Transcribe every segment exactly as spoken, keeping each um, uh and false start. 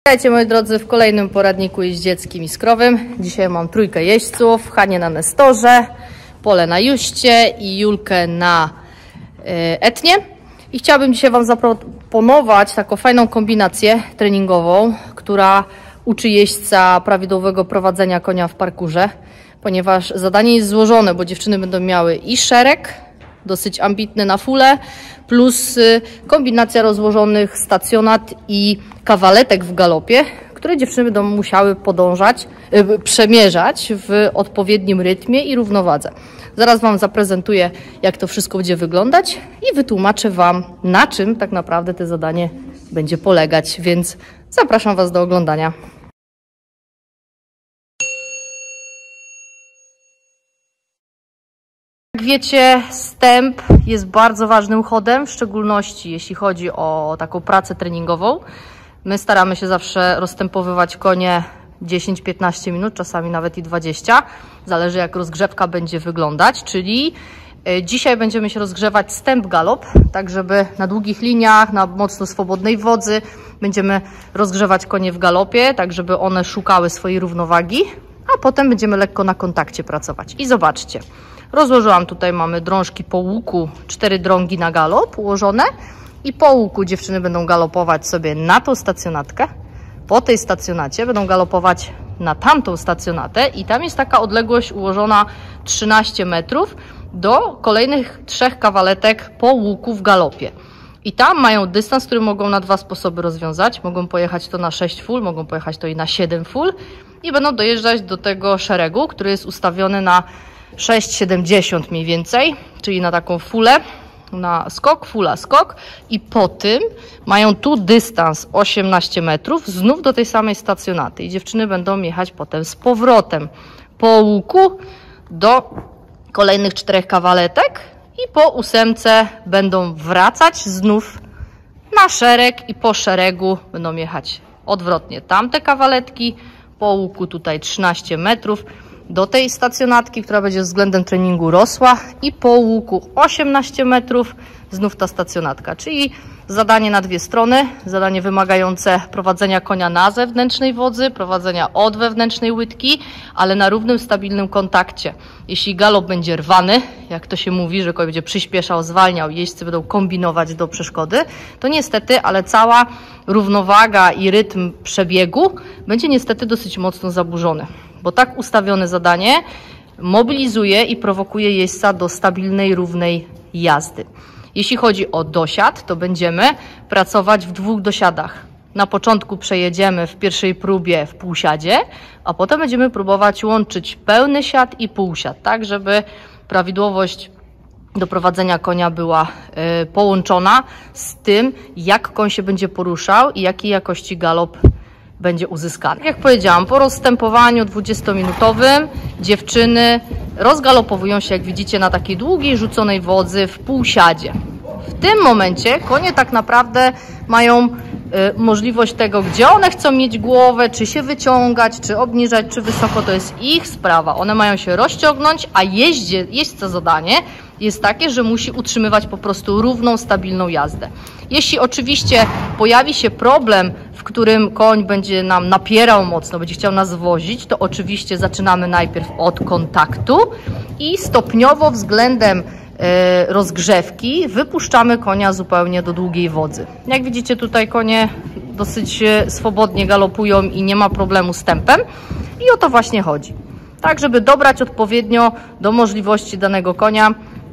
Witajcie moi drodzy w kolejnym poradniku jeździeckim i skrowym. Dzisiaj mam trójkę jeźdźców, Hanię na Nestorze, Polę na Juście i Julkę na Etnie. I chciałabym dzisiaj Wam zaproponować taką fajną kombinację treningową, która uczy jeźdźca prawidłowego prowadzenia konia w parkurze, ponieważ zadanie jest złożone, bo dziewczyny będą miały i szereg, dosyć ambitny na fulę, plus kombinacja rozłożonych stacjonat i kawaletek w galopie, które dziewczyny będą musiały podążać, yy, przemierzać w odpowiednim rytmie i równowadze. Zaraz Wam zaprezentuję, jak to wszystko będzie wyglądać i wytłumaczę Wam, na czym tak naprawdę to zadanie będzie polegać, więc zapraszam Was do oglądania. Jak wiecie, stęp jest bardzo ważnym chodem, w szczególności jeśli chodzi o taką pracę treningową. My staramy się zawsze rozstępowywać konie dziesięć piętnaście minut, czasami nawet i dwadzieścia. Zależy, jak rozgrzewka będzie wyglądać, czyli dzisiaj będziemy się rozgrzewać stęp galop, tak żeby na długich liniach, na mocno swobodnej wodzy będziemy rozgrzewać konie w galopie, tak żeby one szukały swojej równowagi, a potem będziemy lekko na kontakcie pracować. I zobaczcie, rozłożyłam tutaj, mamy drążki po łuku, cztery drągi na galop ułożone i po łuku dziewczyny będą galopować sobie na tą stacjonatkę. Po tej stacjonacie będą galopować na tamtą stacjonatę i tam jest taka odległość ułożona trzynaście metrów do kolejnych trzech kawaletek po łuku w galopie. I tam mają dystans, który mogą na dwa sposoby rozwiązać. Mogą pojechać to na sześć ful, mogą pojechać to i na siedem ful i będą dojeżdżać do tego szeregu, który jest ustawiony na sześć siedemdziesiąt mniej więcej, czyli na taką fulę, na skok, fula, skok i po tym mają tu dystans osiemnaście metrów znów do tej samej stacjonaty i dziewczyny będą jechać potem z powrotem po łuku do kolejnych czterech kawaletek i po ósemce będą wracać znów na szereg i po szeregu będą jechać odwrotnie tamte kawaletki, po łuku tutaj trzynaście metrów do tej stacjonatki, która będzie względem treningu rosła i po łuku osiemnaście metrów znów ta stacjonatka, czyli zadanie na dwie strony, zadanie wymagające prowadzenia konia na zewnętrznej wodzy, prowadzenia od wewnętrznej łydki, ale na równym, stabilnym kontakcie. Jeśli galop będzie rwany, jak to się mówi, że koń będzie przyspieszał, zwalniał, jeźdźcy będą kombinować do przeszkody, to niestety, ale cała równowaga i rytm przebiegu będzie niestety dosyć mocno zaburzony. Bo tak ustawione zadanie mobilizuje i prowokuje jeźdźca do stabilnej, równej jazdy. Jeśli chodzi o dosiad, to będziemy pracować w dwóch dosiadach. Na początku przejedziemy w pierwszej próbie w półsiadzie, a potem będziemy próbować łączyć pełny siad i półsiad, tak żeby prawidłowość do prowadzenia konia była y, połączona z tym, jak koń się będzie poruszał i jakiej jakości galop będzie uzyskany. Jak powiedziałam, po rozstępowaniu dwudziestominutowym dziewczyny rozgalopowują się, jak widzicie, na takiej długiej, rzuconej wodzy w półsiadzie. W tym momencie konie tak naprawdę mają y, możliwość tego, gdzie one chcą mieć głowę, czy się wyciągać, czy obniżać, czy wysoko, to jest ich sprawa. One mają się rozciągnąć, a jeździe, jeźdźca zadanie jest takie, że musi utrzymywać po prostu równą, stabilną jazdę. Jeśli oczywiście pojawi się problem, w którym koń będzie nam napierał mocno, będzie chciał nas wozić, to oczywiście zaczynamy najpierw od kontaktu i stopniowo względem e, rozgrzewki wypuszczamy konia zupełnie do długiej wodzy. Jak widzicie, tutaj konie dosyć swobodnie galopują i nie ma problemu z tempem i o to właśnie chodzi. Tak, żeby dobrać odpowiednio do możliwości danego konia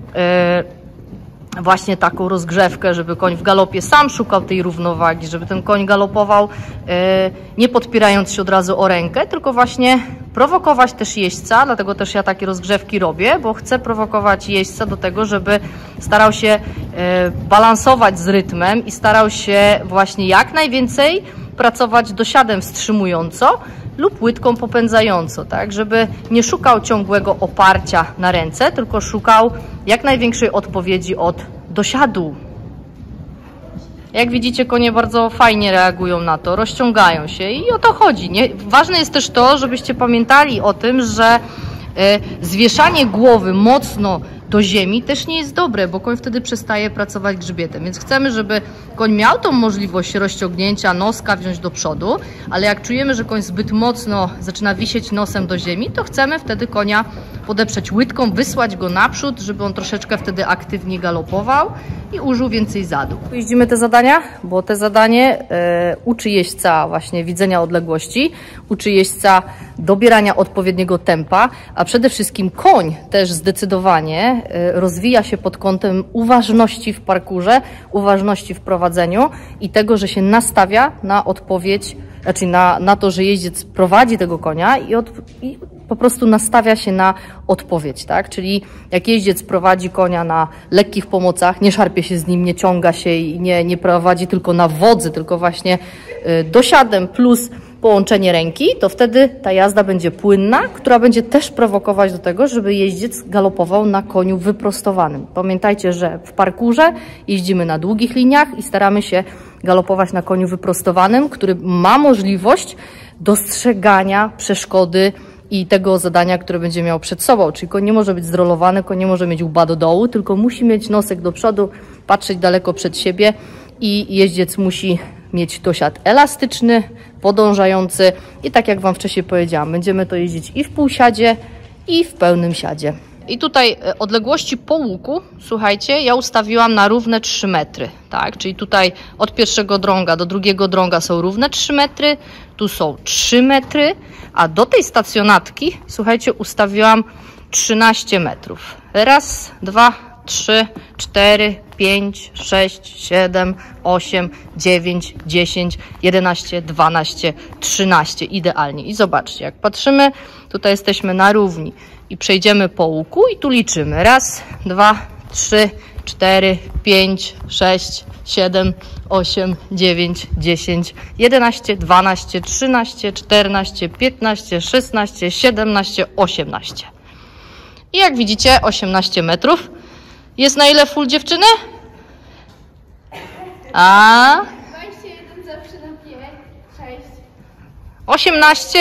właśnie taką rozgrzewkę, żeby koń w galopie sam szukał tej równowagi, żeby ten koń galopował nie podpierając się od razu o rękę, tylko właśnie prowokować też jeźdźca, dlatego też ja takie rozgrzewki robię, bo chcę prowokować jeźdźca do tego, żeby starał się balansować z rytmem i starał się właśnie jak najwięcej pracować dosiadem wstrzymująco lub łydką popędzająco, tak, żeby nie szukał ciągłego oparcia na ręce, tylko szukał jak największej odpowiedzi od dosiadu. Jak widzicie, konie bardzo fajnie reagują na to, rozciągają się i o to chodzi. Nie? Ważne jest też to, żebyście pamiętali o tym, że y, zwieszanie głowy mocno do ziemi też nie jest dobre, bo koń wtedy przestaje pracować grzbietem. Więc chcemy, żeby koń miał tą możliwość rozciągnięcia noska, wziąć do przodu, ale jak czujemy, że koń zbyt mocno zaczyna wisieć nosem do ziemi, to chcemy wtedy konia podeprzeć łydką, wysłać go naprzód, żeby on troszeczkę wtedy aktywnie galopował i użył więcej zadu. Jeździmy te zadania, bo te zadanie e, uczy jeźdźca właśnie widzenia odległości, uczy jeźdźca dobierania odpowiedniego tempa, a przede wszystkim koń też zdecydowanie e, rozwija się pod kątem uważności w parkurze, uważności w prowadzeniu i tego, że się nastawia na odpowiedź, znaczy na, na to, że jeździec prowadzi tego konia i, od, i po prostu nastawia się na odpowiedź, tak? Czyli jak jeździec prowadzi konia na lekkich pomocach, nie szarpie się z nim, nie ciąga się i nie, nie prowadzi tylko na wodzy, tylko właśnie y, dosiadem plus połączenie ręki, to wtedy ta jazda będzie płynna, która będzie też prowokować do tego, żeby jeździec galopował na koniu wyprostowanym. Pamiętajcie, że w parkurze jeździmy na długich liniach i staramy się galopować na koniu wyprostowanym, który ma możliwość dostrzegania przeszkody i tego zadania, które będzie miał przed sobą. Czyli koń nie może być zrolowany, koń nie może mieć łba do dołu, tylko musi mieć nosek do przodu, patrzeć daleko przed siebie i jeździec musi mieć dosiad elastyczny, podążający i tak jak Wam wcześniej powiedziałam, będziemy to jeździć i w półsiadzie, i w pełnym siadzie. I tutaj odległości po łuku, słuchajcie, ja ustawiłam na równe trzy metry, tak? Czyli tutaj od pierwszego drąga do drugiego drąga są równe trzy metry, tu są trzy metry, a do tej stacjonatki, słuchajcie, ustawiłam trzynaście metrów. Raz, dwa, trzy, cztery, pięć, sześć, siedem, osiem, dziewięć, dziesięć, jedenaście, dwanaście, trzynaście. Idealnie. I zobaczcie, jak patrzymy, tutaj jesteśmy na równi i przejdziemy po łuku i tu liczymy. Raz, dwa, trzy, cztery, pięć, sześć, siedem, osiem, dziewięć, dziesięć, jedenaście, dwanaście, trzynaście, czternaście, piętnaście, szesnaście, siedemnaście, osiemnaście. I jak widzicie, osiemnaście metrów. Jest na ile full, dziewczyny? A? dwadzieścia jeden zawsze na pięć, sześć, osiemnaście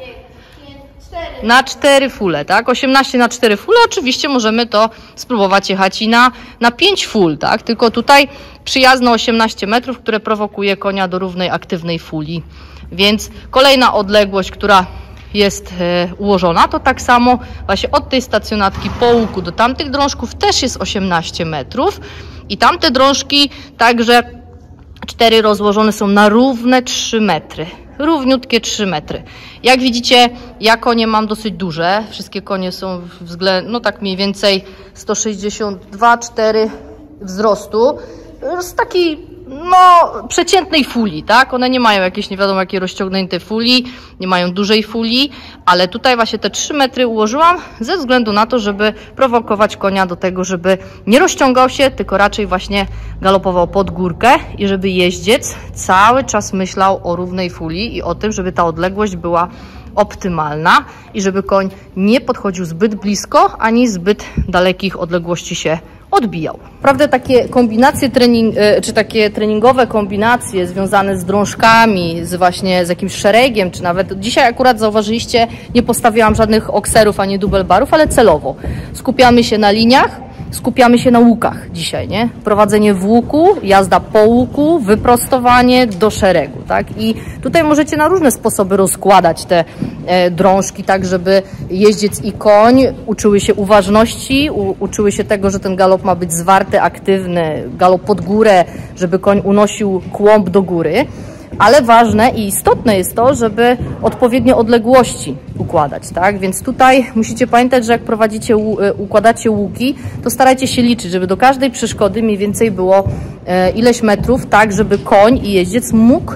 pięć, cztery. na cztery fulle, tak? osiemnaście na cztery fulle. Oczywiście możemy to spróbować jechać i na, na pięć full, tak? Tylko tutaj przyjazne osiemnaście metrów, które prowokuje konia do równej, aktywnej fuli. Więc kolejna odległość, która jest e, ułożona, to tak samo właśnie od tej stacjonatki po łuku do tamtych drążków też jest osiemnaście metrów i tamte drążki także cztery rozłożone są na równe trzy metry. Równiutkie trzy metry. Jak widzicie, ja konie mam dosyć duże. Wszystkie konie są względnie, no tak mniej więcej sto sześćdziesiąt dwa cztery wzrostu. Z takiej no, przeciętnej fuli, tak? One nie mają jakiejś nie wiadomo jakiej rozciągniętej fuli, nie mają dużej fuli, ale tutaj właśnie te trzy metry ułożyłam ze względu na to, żeby prowokować konia do tego, żeby nie rozciągał się, tylko raczej właśnie galopował pod górkę i żeby jeździec cały czas myślał o równej fuli i o tym, żeby ta odległość była optymalna i żeby koń nie podchodził zbyt blisko, ani zbyt dalekich odległości się odbijał. Naprawdę takie kombinacje trening, czy takie treningowe kombinacje związane z drążkami, z właśnie z jakimś szeregiem, czy nawet dzisiaj akurat zauważyliście, nie postawiłam żadnych okserów ani dubelbarów, ale celowo. Skupiamy się na liniach, skupiamy się na łukach dzisiaj, nie? Prowadzenie w łuku, jazda po łuku, wyprostowanie do szeregu, tak? I tutaj możecie na różne sposoby rozkładać te e, drążki, tak żeby jeździec i koń uczyły się uważności, u, uczyły się tego, że ten galop ma być zwarty, aktywny, galop pod górę, żeby koń unosił kłąb do góry. Ale ważne i istotne jest to, żeby odpowiednie odległości układać, tak? Więc tutaj musicie pamiętać, że jak prowadzicie, układacie łuki, to starajcie się liczyć, żeby do każdej przeszkody mniej więcej było ileś metrów, tak, żeby koń i jeździec mógł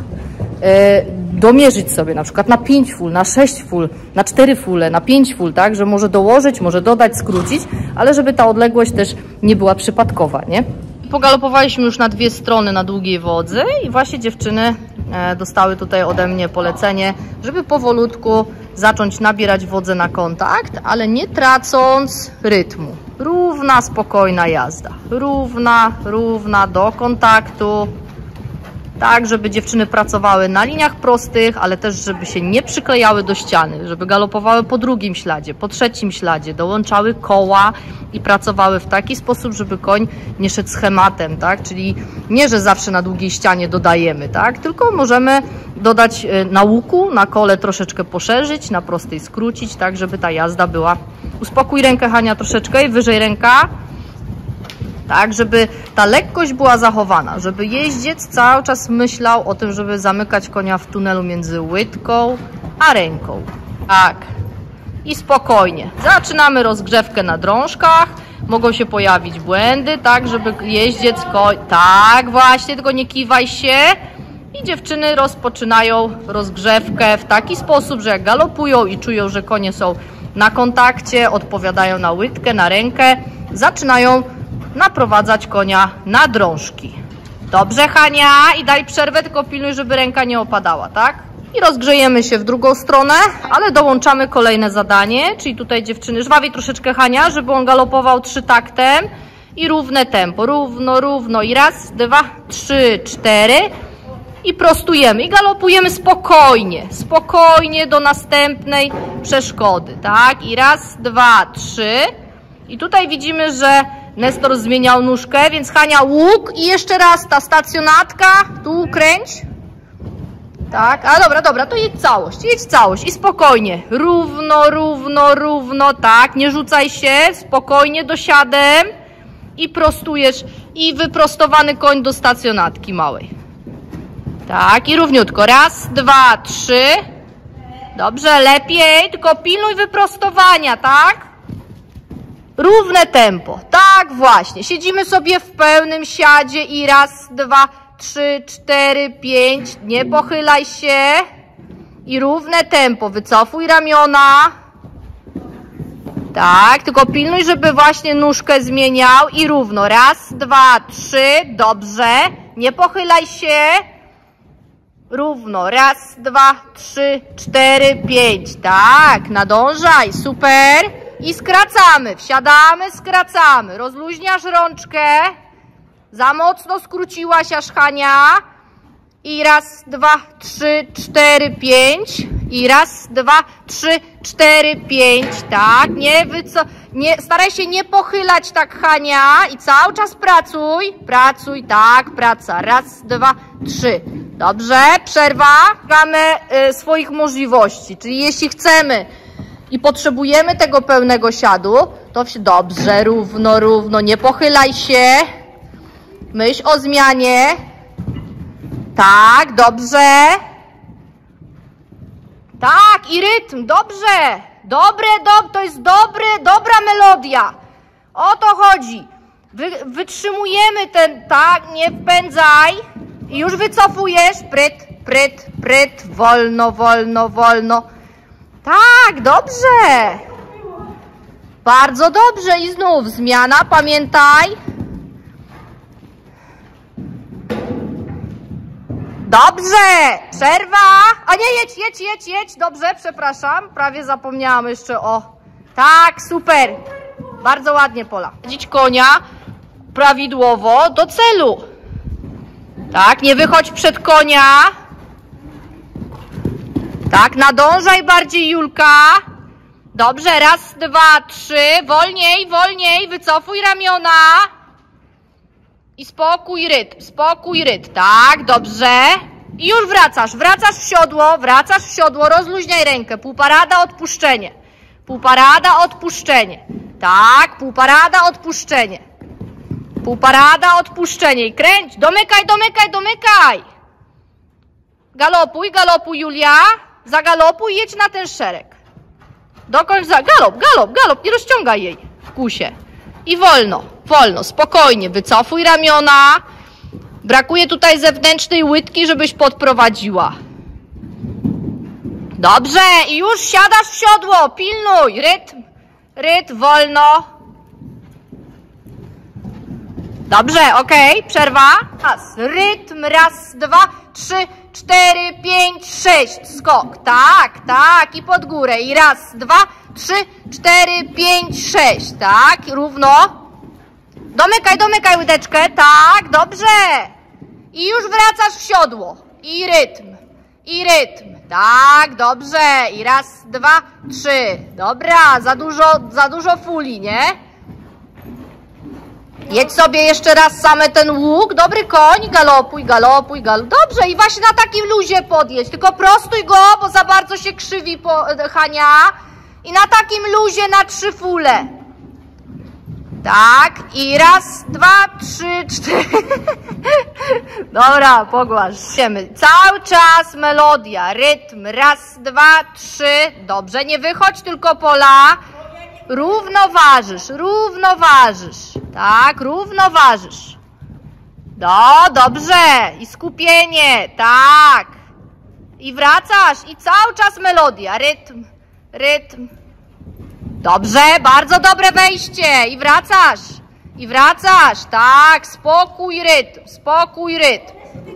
domierzyć sobie na przykład na pięć ful, na sześć ful, na cztery fule, na pięć ful, tak, że może dołożyć, może dodać, skrócić, ale żeby ta odległość też nie była przypadkowa, nie? Pogalopowaliśmy już na dwie strony na długiej wodzy i właśnie dziewczyny dostały tutaj ode mnie polecenie, żeby powolutku zacząć nabierać wodzę na kontakt, ale nie tracąc rytmu. Równa, spokojna jazda. Równa, równa do kontaktu. tak żeby dziewczyny pracowały na liniach prostych, ale też żeby się nie przyklejały do ściany, żeby galopowały po drugim śladzie, po trzecim śladzie, dołączały koła i pracowały w taki sposób, żeby koń nie szedł schematem, tak? Czyli nie, że zawsze na długiej ścianie dodajemy, tak? Tylko możemy dodać na łuku, na kole troszeczkę poszerzyć, na prostej skrócić, tak żeby ta jazda była. Uspokój rękę, Hania, troszeczkę i wyżej ręka. Tak, żeby ta lekkość była zachowana, żeby jeździec cały czas myślał o tym, żeby zamykać konia w tunelu między łydką a ręką. Tak. I spokojnie. Zaczynamy rozgrzewkę na drążkach. Mogą się pojawić błędy, tak, żeby jeździec koń... Tak, właśnie, tylko nie kiwaj się. I dziewczyny rozpoczynają rozgrzewkę w taki sposób, że jak galopują i czują, że konie są na kontakcie, odpowiadają na łydkę, na rękę, zaczynają naprowadzać konia na drążki. Dobrze, Hania, i daj przerwę, tylko pilnuj, żeby ręka nie opadała, tak? I rozgrzejemy się w drugą stronę, ale dołączamy kolejne zadanie, czyli tutaj dziewczyny, żwawiej troszeczkę, Hania, żeby on galopował trzy taktem i równe tempo, równo, równo i raz, dwa, trzy, cztery i prostujemy i galopujemy spokojnie, spokojnie do następnej przeszkody, tak? I raz, dwa, trzy i tutaj widzimy, że Nestor zmieniał nóżkę, więc Hania łuk i jeszcze raz ta stacjonatka, tu kręć. Tak, a dobra, dobra, to jedź całość, jedź całość i spokojnie, równo, równo, równo, tak, nie rzucaj się, spokojnie dosiadem i prostujesz i wyprostowany koń do stacjonatki małej. Tak, i równiutko, raz, dwa, trzy, dobrze, lepiej, tylko pilnuj wyprostowania, tak? Równe tempo, tak właśnie, siedzimy sobie w pełnym siadzie i raz, dwa, trzy, cztery, pięć, nie pochylaj się i równe tempo, wycofuj ramiona, tak, tylko pilnuj, żeby właśnie nóżkę zmieniał i równo, raz, dwa, trzy, dobrze, nie pochylaj się, równo, raz, dwa, trzy, cztery, pięć, tak, nadążaj, super. I skracamy, wsiadamy, skracamy, rozluźniasz rączkę, za mocno skróciłaś aż, Hania i raz, dwa, trzy, cztery, pięć i raz, dwa, trzy, cztery, pięć, tak, nie, wyco nie staraj się nie pochylać tak, Hania i cały czas pracuj, pracuj, tak, praca, raz, dwa, trzy, dobrze, przerwa, szukamy y, swoich możliwości, czyli jeśli chcemy i potrzebujemy tego pełnego siadu, to dobrze, równo, równo, nie pochylaj się, myśl o zmianie, tak, dobrze, tak i rytm, dobrze, dobre, dob to jest dobry, dobra melodia, o to chodzi, Wy, wytrzymujemy ten, tak, nie wpędzaj i już wycofujesz, pryt, pryt, pryt, wolno, wolno, wolno. Tak, dobrze. Bardzo dobrze i znów zmiana, pamiętaj. Dobrze, przerwa. A nie, jedź, jedź, jedź, jedź. Dobrze, przepraszam, prawie zapomniałam jeszcze o... Tak, super. Bardzo ładnie, Pola. Prowadzić konia prawidłowo do celu. Tak, nie wychodź przed konia. Tak, nadążaj bardziej, Julka. Dobrze, raz, dwa, trzy. Wolniej, wolniej, wycofuj ramiona. I spokój, rytm, spokój, rytm. Tak, dobrze. I już wracasz, wracasz w siodło, wracasz w siodło, rozluźniaj rękę. Półparada, odpuszczenie. Półparada, odpuszczenie. Tak, półparada, odpuszczenie. Półparada, odpuszczenie. I kręć, domykaj, domykaj, domykaj. Galopuj, galopuj, Julia. Zagalopuj, jedź na ten szereg. Dokończ za... Galop, galop, galop, nie rozciągaj jej w kusie. I wolno, wolno, spokojnie, wycofuj ramiona. Brakuje tutaj zewnętrznej łydki, żebyś podprowadziła. Dobrze, i już siadasz w siodło, pilnuj, rytm, rytm, wolno. Dobrze, okej, okay, przerwa. Raz, rytm, raz, dwa, trzy, cztery, pięć, sześć, skok, tak, tak, i pod górę, i raz, dwa, trzy, cztery, pięć, sześć, tak, równo. Domykaj, domykaj łydeczkę, tak, dobrze. I już wracasz w siodło. I rytm. I rytm. Tak, dobrze. I raz, dwa, trzy. Dobra, za dużo, za dużo fuli, nie? Jedź sobie jeszcze raz same ten łuk. Dobry koń. Galopuj, galopuj, galopuj. Dobrze, i właśnie na takim luzie podjedź. Tylko prostuj go, bo za bardzo się krzywi po, Hania. I na takim luzie na trzy fule. Tak, i raz, dwa, trzy, cztery. Dobra, pogłasz. Cały czas melodia, rytm. Raz, dwa, trzy. Dobrze, nie wychodź tylko pola. Równoważysz, równoważysz. Tak, równoważysz. No, dobrze. I skupienie, tak. I wracasz, i cały czas melodia, rytm, rytm. Dobrze, bardzo dobre wejście. I wracasz. I wracasz. Tak, spokój, rytm. Spokój, rytm.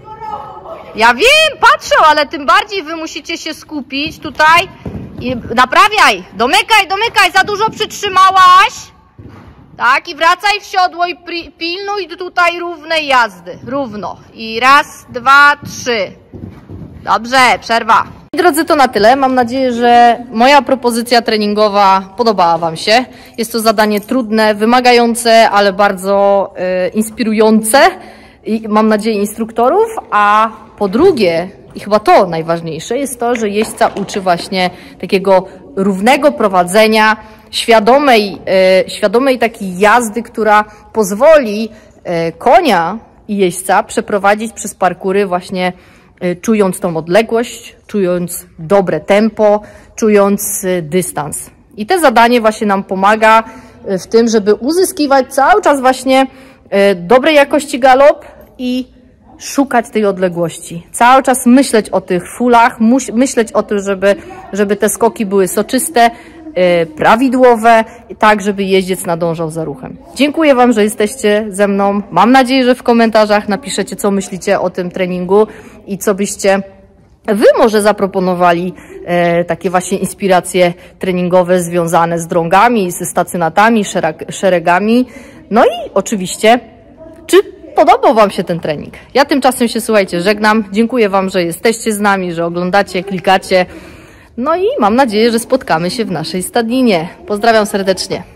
Ja wiem, patrzę, ale tym bardziej wy musicie się skupić tutaj. I naprawiaj. Domykaj, domykaj. Za dużo przytrzymałaś. Tak, i wracaj w siodło i pilnuj tutaj równej jazdy. Równo. I raz, dwa, trzy. Dobrze, przerwa. Drodzy, to na tyle. Mam nadzieję, że moja propozycja treningowa podobała wam się. Jest to zadanie trudne, wymagające, ale bardzo y, inspirujące i mam nadzieję instruktorów, a po drugie, i chyba to najważniejsze, jest to, że jeźdźca uczy właśnie takiego równego prowadzenia, świadomej, y, świadomej takiej jazdy, która pozwoli y, konia i jeźdźca przeprowadzić przez parkury właśnie czując tą odległość, czując dobre tempo, czując dystans. I to zadanie właśnie nam pomaga w tym, żeby uzyskiwać cały czas właśnie dobrej jakości galop i szukać tej odległości. Cały czas myśleć o tych fulach, myśleć o tym, żeby, żeby te skoki były soczyste, prawidłowe, tak żeby jeździec nadążał za ruchem. Dziękuję wam, że jesteście ze mną. Mam nadzieję, że w komentarzach napiszecie, co myślicie o tym treningu i co byście wy może zaproponowali e, takie właśnie inspiracje treningowe związane z drągami, ze stacjonatami, szereg, szeregami. No i oczywiście, czy podobał wam się ten trening? Ja tymczasem się, słuchajcie, żegnam. Dziękuję wam, że jesteście z nami, że oglądacie, klikacie. No i mam nadzieję, że spotkamy się w naszej stadninie. Pozdrawiam serdecznie.